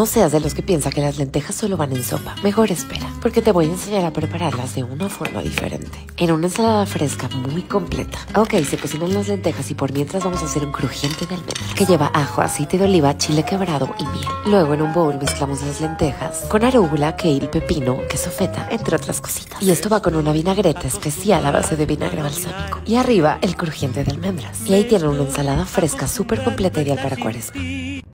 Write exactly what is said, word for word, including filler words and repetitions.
No seas de los que piensa que las lentejas solo van en sopa. Mejor espera, porque te voy a enseñar a prepararlas de una forma diferente. En una ensalada fresca muy completa. Ok, se cocinan las lentejas y por mientras vamos a hacer un crujiente de almendras que lleva ajo, aceite de oliva, chile quebrado y miel. Luego en un bowl mezclamos las lentejas con arúgula, kale, pepino, queso feta, entre otras cositas. Y esto va con una vinagreta especial a base de vinagre balsámico. Y arriba el crujiente de almendras. Y ahí tienen una ensalada fresca súper completa, ideal para cuaresma.